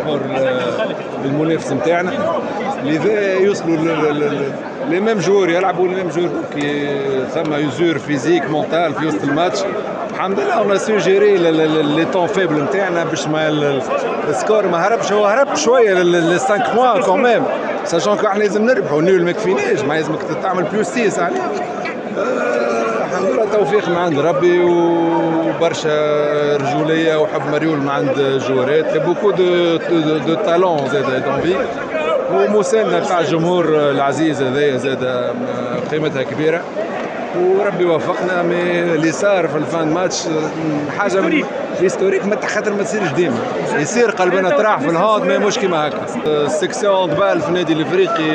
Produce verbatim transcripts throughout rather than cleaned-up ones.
بارابور للمنافس نتاعنا، لذا يوصلوا لي ميم جور، يلعبوا لي ميم جور، كي ثم يزور فيزيك مونتال في وسط الماتش. الحمد لله اون سو جيري لي طون فيبل نتاعنا باش ما السكور ما هربش. هو هرب شويه لي خمسة بوان كون ميم، ساشون كو احنا لازم نربحوا، نول ما كفيناش، ما لازمك تعمل بلوس ستة عليه. الحمد لله توفيق من عند ربي وبرشا رجوليه وحب مريول من عند الجوارات، بوكو دو دو تالون زاد دونفي، ومسانده تاع الجمهور العزيز هذايا زاد قيمتها كبيره، وربي وفقنا. مي اللي صار في الفان ماتش حاجه هيستوريك، ما خاطر ما تصيرش ديما، يصير قلبنا طراح في الهاند، ما مش كيما هكا. السكسيون دبال في النادي الافريقي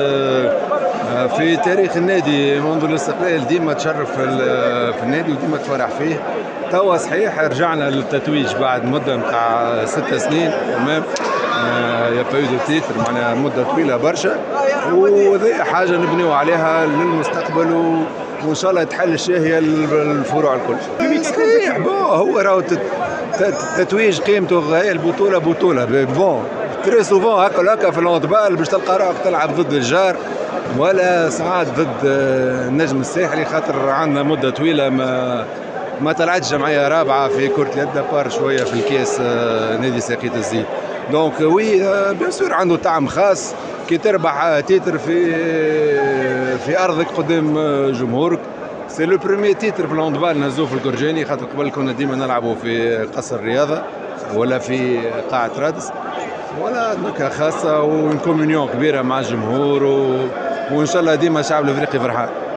في تاريخ النادي منذ الاستقلال ديما تشرف في النادي وديما تفرح فيه. توا صحيح رجعنا للتتويج بعد مده نتاع ست سنين تمام، يا با دو تيتر، معناها مده طويله برشا، وهذه حاجه نبنيو عليها للمستقبل، و وان شاء الله تحل الشاهيه الفروع الكل. صحيح بون، هو راهو التتويج قيمته هي البطوله بطوله بون، تري سوفون هكا هكا في الهاندبال باش تلقى روحك تلعب ضد الجار ولا ساعات ضد النجم الساحلي، خاطر عندنا مده طويله ما ما طلعتش جمعيه رابعه في كره اليد بار شويه في الكاس نادي ساقية الزيت. دونك وي بيان سور عنده طعم خاص كي تربح تيتر في في ارضك قدام جمهورك. سي لو بروميي تيتر في الهاندبال نهزوه في القرجاني، خاطر قبل كنا ديما نلعبوا في قصر الرياضه ولا في قاعه رادس، ولا نكهه خاصه وكومونيون كبيره مع الجمهور، و... وان شاء الله ديما الشعب الافريقي فرحان.